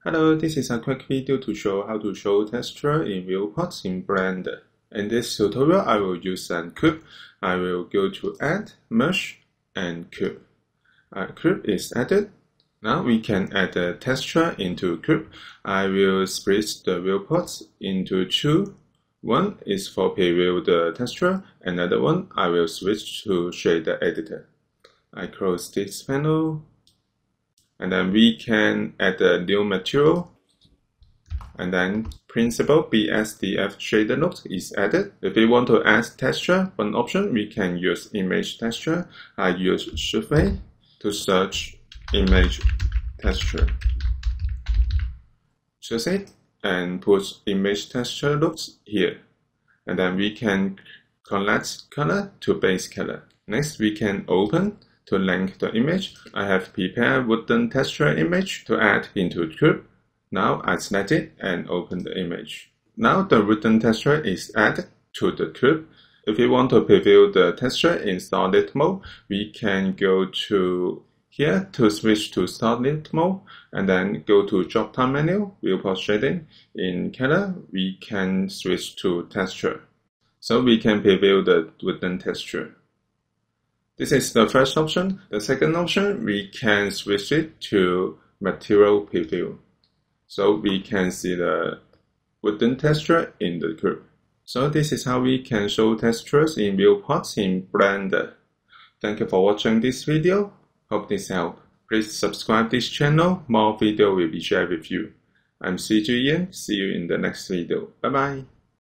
Hello, this is a quick video to show how to show texture in viewports in Blender. In this tutorial, I will use a cube. I will go to Add, Merge, and Cube. Cube is added. Now we can add the texture into cube. I will split the viewports into two. One is for preview the texture, another one I will switch to shader editor. I close this panel. And then we can add a new material. And then Principled BSDF shader node is added. If we want to add texture, one option we can use image texture. I use Shift-A to search image texture. Choose it and put image texture nodes here. And then we can collect color to base color. Next we can open to link the image. I have prepared wooden texture image to add into cube. Now I select it and open the image. Now the wooden texture is added to the cube. If we want to preview the texture in solid mode, we can go to here to switch to solid mode and then go to drop down menu, viewport shading. In color, we can switch to texture. So we can preview the wooden texture. This is the first option. The second option, we can switch it to material preview. So we can see the wooden texture in the cube. So this is how we can show textures in viewports in Blender. Thank you for watching this video. Hope this helped. Please subscribe this channel. More video will be shared with you. I'm CJ Ian. See you in the next video. Bye bye.